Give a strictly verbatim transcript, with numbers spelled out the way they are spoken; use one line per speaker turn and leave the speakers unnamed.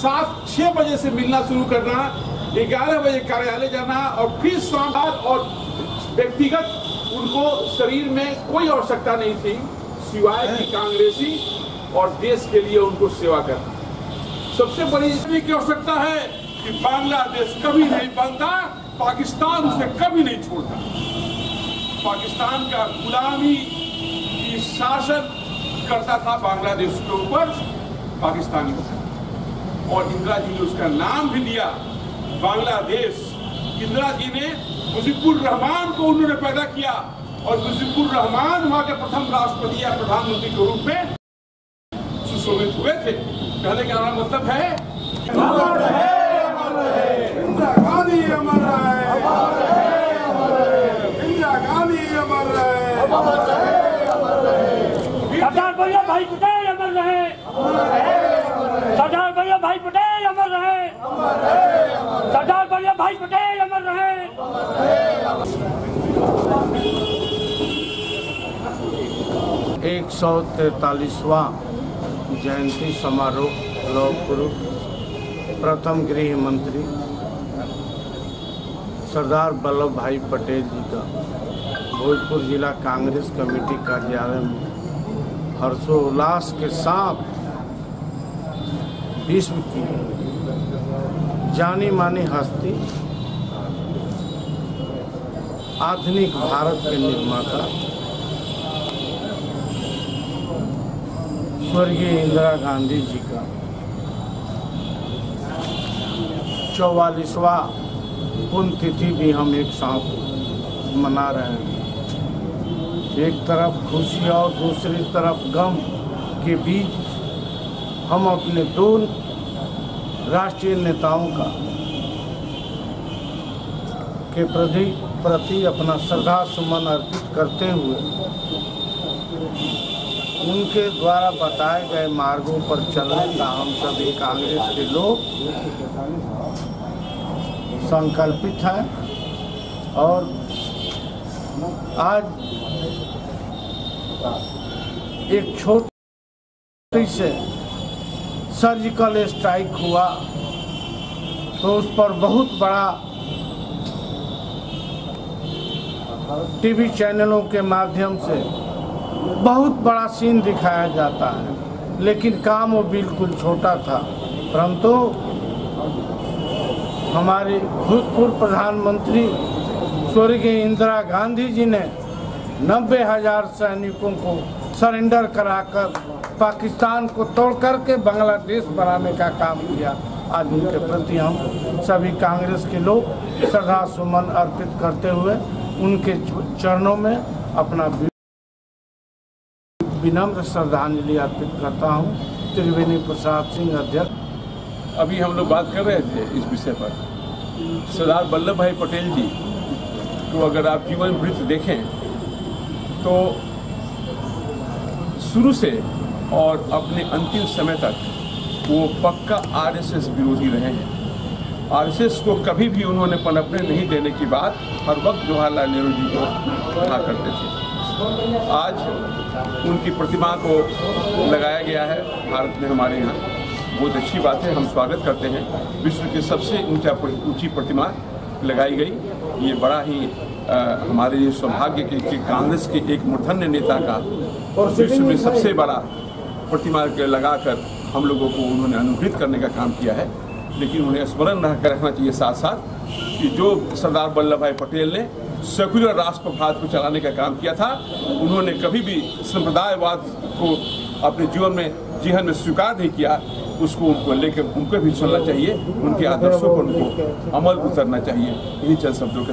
सात छह बजे से मिलना शुरू करना, ग्यारह बजे कार्यालय जाना और फिर शाम और व्यक्तिगत उनको शरीर में कोई आवश्यकता नहीं थी सिवाय कि कांग्रेसी और देश के लिए उनको सेवा करना। सबसे बड़ी की आवश्यकता है कि बांग्लादेश कभी नहीं बनता, पाकिस्तान उसे कभी नहीं छोड़ता। पाकिस्तान का गुलामी की शासन करता था बांग्लादेश के ऊपर पाकिस्तानी, और इंदिरा जी ने उसका नाम भी दिया बांग्लादेश। इंदिरा जी ने मुजीबुर रहमान को उन्होंने पैदा किया और मुजीबुर रहमान वहां के प्रथम राष्ट्रपति या प्रधानमंत्री के रूप में सुशोभित हुए थे। कहने का मतलब है अमर रहे, अमर रहे, इंदिरा गांधी अमर रहे, अमर रहे, अमर रहे, इंदिरा गांधी अमर रहे, अमर रहे, अमर रहे,
सरदार वल्लभ भाई पटेल अमर रहे,
अमर रहे,
सरदार वल्लभ भाई पटेल अमर रहे,
अमर रहे,
सरदार वल्लभ भाई पटेल अमर रहे।
एक सौ तैतालीसवां जयंती समारोह लौह पुरुष प्रथम गृह मंत्री सरदार वल्लभ भाई पटेल जी का भोजपुर जिला कांग्रेस कमेटी कार्यालय में हर्षोल्लास के साथ विश्व की जानी मानी हस्ती, आधुनिक भारत के निर्माता स्वर्गीय इंदिरा गांधी जी का चौवालीसवां पुण्यतिथि भी हम एक साथ मना रहे हैं। एक तरफ खुशी और दूसरी तरफ गम के बीच हम अपने दो राष्ट्रीय नेताओं का के प्रति प्रति अपना श्रद्धा सुमन अर्पित करते हुए उनके द्वारा बताए गए मार्गों पर चलने का हम सभी कांग्रेस के लोग संकल्पित हैं। और आज एक छोटी से सर्जिकल स्ट्राइक हुआ तो उस पर बहुत बड़ा टीवी चैनलों के माध्यम से बहुत बड़ा सीन दिखाया जाता है, लेकिन काम वो बिल्कुल छोटा था। परंतु हमारे भूतपूर्व प्रधानमंत्री स्वर्गीय इंदिरा गांधी जी ने नब्बे हजार सैनिकों को सरेंडर कराकर पाकिस्तान को तोड़ करके बांग्लादेश बनाने का काम किया। आज उनके प्रति हम सभी कांग्रेस के लोग श्रद्धा सुमन अर्पित करते हुए उनके चरणों में अपना विनम्र श्रद्धांजलि अर्पित करता हूँ। त्रिवेणी प्रसाद सिंह अध्यक्ष।
अभी हम लोग बात कर रहे थे इस विषय पर। सरदार वल्लभ भाई पटेल जी को अगर आप जीवन वृत्त देखें तो शुरू से और अपने अंतिम समय तक वो पक्का आरएसएस विरोधी रहे हैं। आरएसएस को कभी भी उन्होंने पनपने नहीं देने की बात हर वक्त जवाहरलाल नेहरू जी को कहा करते थे। आज उनकी प्रतिमा को लगाया गया है भारत में, हमारे यहाँ बहुत अच्छी बात है, हम स्वागत करते हैं। विश्व की सबसे ऊंचा ऊंची प्रतिमा लगाई गई, ये बड़ा ही आ, हमारे लिए सौभाग्य के कि कांग्रेस के एक मूर्धन्य नेता का विश्व में सबसे बड़ा प्रतिमा लगाकर हम लोगों को उन्होंने अनुग्रहित करने का काम किया है। लेकिन उन्हें स्मरण रखना चाहिए साथ साथ कि जो सरदार वल्लभ भाई पटेल ने सेक्युलर राष्ट्रवाद को चलाने का काम किया था, उन्होंने कभी भी संप्रदायवाद को अपने जीवन में जीवन में स्वीकार नहीं किया। उसको उनको लेकर उनको भी सुनना चाहिए, उनके आदर्शों पर उनको अमल उतरना चाहिए। यही चंद शब्दों के